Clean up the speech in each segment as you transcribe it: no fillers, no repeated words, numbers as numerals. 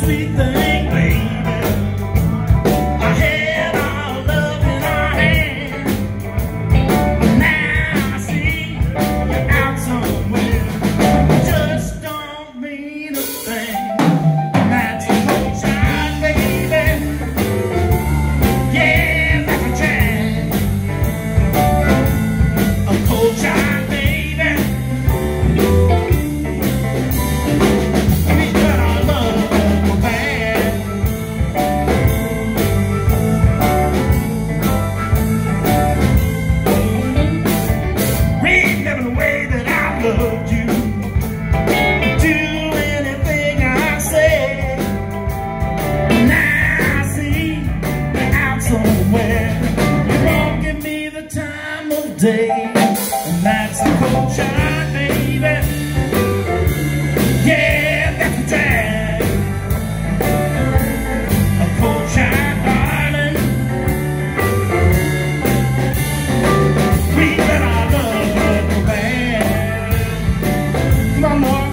sweet thing, baby. I had our love in our hands. Now I see you're out somewhere. Just don't mean a thing. That's a cold shine, baby. Yeah, that's a chance. A cold shine, baby. Loved you, do anything I say. Now I see you're out somewhere. You won't give me the time of day, and that's a cold shine, baby. Yeah, that's a drag. A cold shine, darling. We let our love go bad. One more.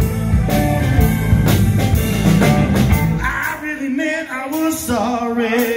Sorry.